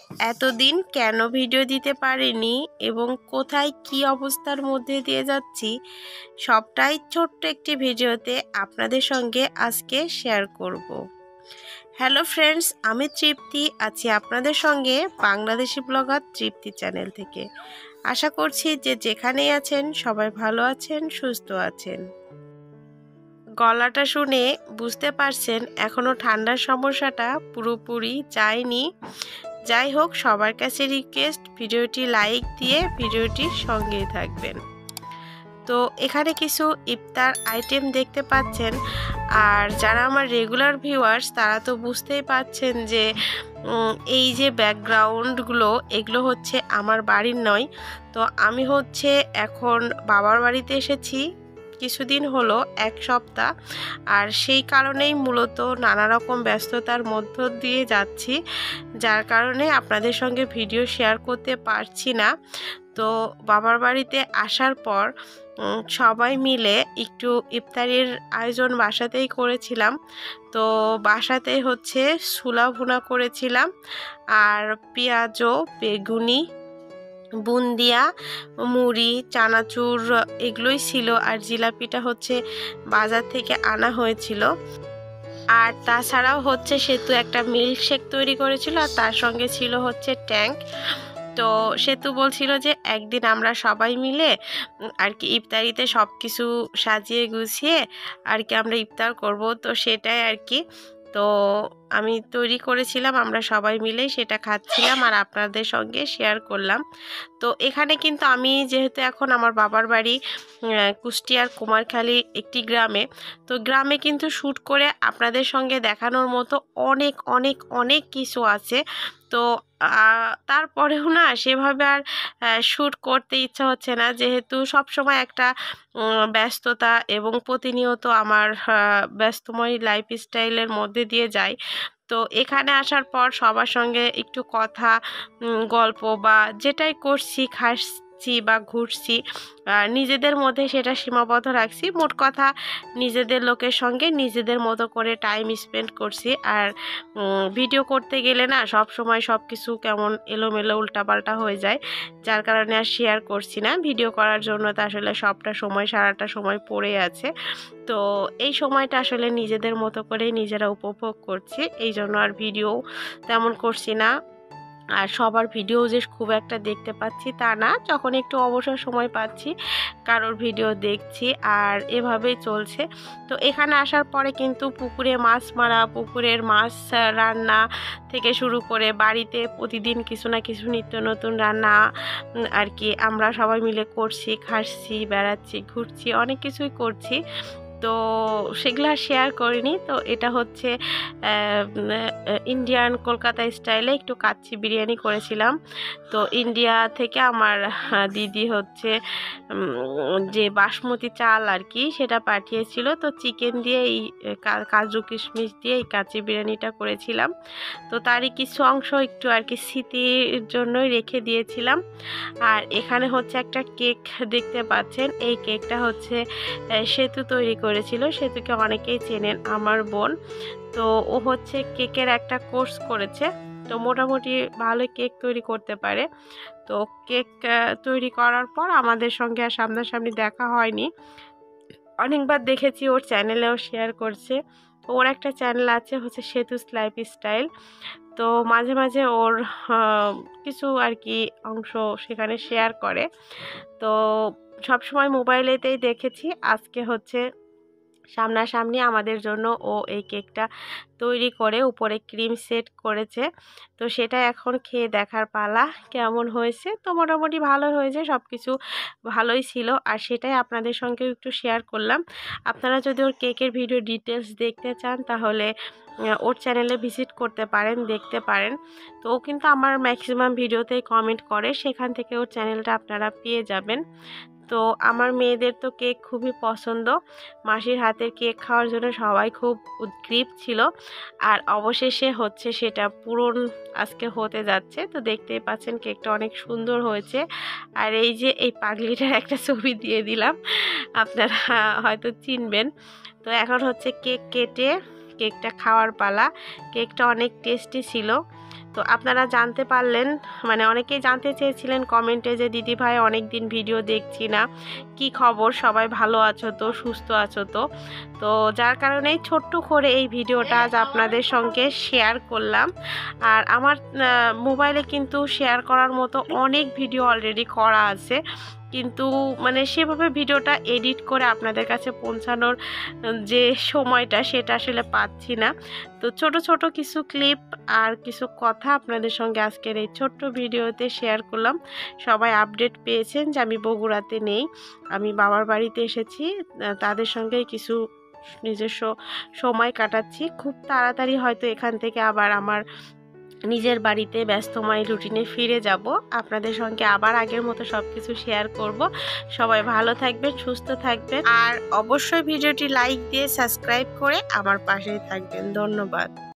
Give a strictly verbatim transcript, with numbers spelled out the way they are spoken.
এতদিন কেন ভিডিও দিতে পারিনি এবং কোথায় কি অবস্থার মধ্যে দিয়ে যাচ্ছি সবটাই ছোট্ট একটি ভিডিওতে আপনাদের সঙ্গে আজকে শেয়ার করব। হ্যালো ফ্রেন্ডস, আমি তৃপ্তি আছি আপনাদের সঙ্গে বাংলাদেশি ব্লগার তৃপ্তি চ্যানেল থেকে। আশা করছি যে যেখানেই আছেন সবাই ভালো আছেন, সুস্থ আছেন। গলাটা শুনে বুঝতে পারছেন এখনও ঠান্ডার সমস্যাটা পুরোপুরি যায়নি। যাই হোক, সবার কাছে রিকোয়েস্ট ভিডিওটি লাইক দিয়ে ভিডিওটির সঙ্গেই থাকবেন। তো এখানে কিছু ইফতার আইটেম দেখতে পাচ্ছেন, আর যারা আমার রেগুলার ভিউয়ার্স তারা তো বুঝতেই পাচ্ছেন যে এই যে ব্যাকগ্রাউন্ডগুলো এগুলো হচ্ছে আমার বাড়ির নয়। তো আমি হচ্ছে এখন বাবার বাড়িতে এসেছি কিছুদিন হলো, এক সপ্তাহ, আর সেই কারণেই মূলত নানা রকম ব্যস্ততার মধ্য দিয়ে যাচ্ছি, যার কারণে আপনাদের সঙ্গে ভিডিও শেয়ার করতে পারছি না। তো বাবার বাড়িতে আসার পর সবাই মিলে একটু ইফতারির আয়োজন বাসাতেই করেছিলাম। তো বাসাতে হচ্ছে ছোলা ভুনা করেছিলাম, আর পেঁয়াজও, বেগুনি, বুন্দিয়া, মুড়ি, চানাচুর এগুলোই ছিল, আর জিলাপিটা হচ্ছে বাজার থেকে আনা হয়েছিল। আর তাছাড়াও হচ্ছে সেতু একটা মিল্কশেক তৈরি করেছিল, আর তার সঙ্গে ছিল হচ্ছে ট্যাঙ্ক। তো সেতু বলছিল যে একদিন আমরা সবাই মিলে আর কি ইফতারিতে সব কিছু সাজিয়ে গুছিয়ে আর কি আমরা ইফতার করব। তো সেটাই আর কি, তো আমি তৈরি করেছিলাম, আমরা সবাই মিলে সেটা খাচ্ছিলাম আর আপনাদের সঙ্গে শেয়ার করলাম। তো এখানে কিন্তু আমি যেহেতু এখন আমার বাবার বাড়ি কুষ্টিয়ার কুমারখালী একটি গ্রামে, তো গ্রামে কিন্তু শ্যুট করে আপনাদের সঙ্গে দেখানোর মতো অনেক অনেক অনেক কিছু আছে। তো তারপরেও না সেভাবে আর শ্যুট করতে ইচ্ছা হচ্ছে না, যেহেতু সব সময় একটা ব্যস্ততা এবং প্রতিনিয়ত আমার ব্যস্তময় লাইফস্টাইলের মধ্যে দিয়ে যায়। তো এখানে আসার পর সবার সঙ্গে একটু কথা, গল্প বা যেটাই করছি, খাচ্ছি বা ঘুরছি, নিজেদের মধ্যে সেটা সীমাবদ্ধ রাখছি। মোট কথা নিজেদের লোকের সঙ্গে নিজেদের মতো করে টাইম স্পেন্ড করছি। আর ভিডিও করতে গেলে না সব সময় সব কিছু কেমন এলোমেলো উল্টাপাল্টা হয়ে যায়, যার কারণে আর শেয়ার করছি না। ভিডিও করার জন্য তো আসলে সবটা সময়, সারাটা সময় পড়ে আছে। তো এই সময়টা আসলে নিজেদের মতো করে নিজেরা উপভোগ করছি, এই জন্য আর ভিডিও তেমন করছি না। আর সবার ভিডিও যে খুব একটা দেখতে পাচ্ছি তা না, যখন একটু অবসর সময় পাচ্ছি কারোর ভিডিও দেখছি, আর এভাবেই চলছে। তো এখানে আসার পরে কিন্তু পুকুরে মাছ মারা, পুকুরের মাছ রান্না থেকে শুরু করে বাড়িতে প্রতিদিন কিছু না কিছু নিত্য নতুন রান্না আর কি আমরা সবাই মিলে করছি, খাচ্ছি, বেড়াচ্ছি, ঘুরছি, অনেক কিছুই করছি। তো সেগুলো শেয়ার করিনি। তো এটা হচ্ছে ইন্ডিয়ান কলকাতা স্টাইলে একটু কাচ্চি বিরিয়ানি করেছিলাম। তো ইন্ডিয়া থেকে আমার দিদি হচ্ছে যে বাসমতি চাল আর কি সেটা পাঠিয়েছিল। তো চিকেন দিয়ে এই কাজু কিশমিশ দিয়ে এই কাচ্চি বিরিয়ানিটা করেছিলাম। তো তারই কিছু অংশ একটু আর কি স্মৃতির জন্যই রেখে দিয়েছিলাম। আর এখানে হচ্ছে একটা কেক দেখতে পাচ্ছেন, এই কেকটা হচ্ছে সেতু তৈরি করেছিল। সেতুকে অনেকেই চেনেন, আমার বোন। তো ও হচ্ছে কেকের একটা কোর্স করেছে, তো মোটামুটি ভালো কেক তৈরি করতে পারে। তো কেক তৈরি করার পর আমাদের সঙ্গে আর সামনাসামনি দেখা হয়নি, অনেকবার দেখেছি, ওর চ্যানেলেও শেয়ার করছে। ওর একটা চ্যানেল আছে হচ্ছে সেতুস লাইফস্টাইল। তো মাঝে মাঝে ওর কিছু আর কি অংশ সেখানে শেয়ার করে। তো সবসময় মোবাইলেতেই দেখেছি, আজকে হচ্ছে সামনাসামনি আমাদের জন্য ও এই কেকটা তৈরি করে উপরে ক্রিম সেট করেছে। তো সেটা এখন খেয়ে দেখার পালা কেমন হয়েছে। তো মোটামুটি ভালো হয়েছে, সব কিছু ভালোই ছিল, আর সেটাই আপনাদের সঙ্গেও একটু শেয়ার করলাম। আপনারা যদি ওর কেকের ভিডিও ডিটেলস দেখতে চান তাহলে ওর চ্যানেলে ভিজিট করতে পারেন, দেখতে পারেন। তো ও কিন্তু আমার ম্যাক্সিমাম ভিডিওতেই কমেন্ট করে, সেখান থেকে ওর চ্যানেলটা আপনারা পেয়ে যাবেন। তো আমার মেয়েদের তো কেক খুবই পছন্দ, মাসির হাতের কেক খাওয়ার জন্য সবাই খুব উদ্গ্রীব ছিল, আর অবশেষে হচ্ছে সেটা পূরণ আজকে হতে যাচ্ছে। তো দেখতেই পাচ্ছেন কেকটা অনেক সুন্দর হয়েছে। আর এই যে এই পাগলিটার একটা ছবি দিয়ে দিলাম, আপনারা হয়তো চিনবেন। তো এখন হচ্ছে কেক কেটে কেকটা খাওয়ার পালা। কেকটা অনেক টেস্টি ছিল। তো আপনারা জানতে পারলেন, মানে অনেকেই জানতে চেয়েছিলেন কমেন্টে যে দিদি ভাই অনেক দিন ভিডিও দেখছি না, কি খবর, সবাই ভালো আছো তো, সুস্থ আছো তো। তো যার কারণে ছোট্ট করে এই ভিডিওটা আজ আপনাদের সঙ্গে শেয়ার করলাম। আর আমার মোবাইলে কিন্তু শেয়ার করার মতো অনেক ভিডিও অলরেডি করা আছে, কিন্তু মানে সেভাবে ভিডিওটা এডিট করে আপনাদের কাছে পৌঁছানোর যে সময়টা সেটা আসলে পাচ্ছি না। তো ছোট ছোট কিছু ক্লিপ আর কিছু কথা আপনাদের সঙ্গে আজকের এই ছোট্ট ভিডিওতে শেয়ার করলাম। সবাই আপডেট পেয়েছেন যে আমি বগুড়াতে নেই, আমি বাবার বাড়িতে এসেছি, তাদের সঙ্গেই কিছু নিজস্ব সময় কাটাচ্ছি। খুব তাড়াতাড়ি হয়তো এখান থেকে আবার আমার নিজের বাড়িতে ব্যস্তময় রুটিনে ফিরে যাব, আপনাদের সঙ্গে আবার আগের মতো সব কিছু শেয়ার করব। সবাই ভালো থাকবেন, সুস্থ থাকবেন, আর অবশ্যই ভিডিওটি লাইক দিয়ে সাবস্ক্রাইব করে আমার পাশেই থাকবেন। ধন্যবাদ।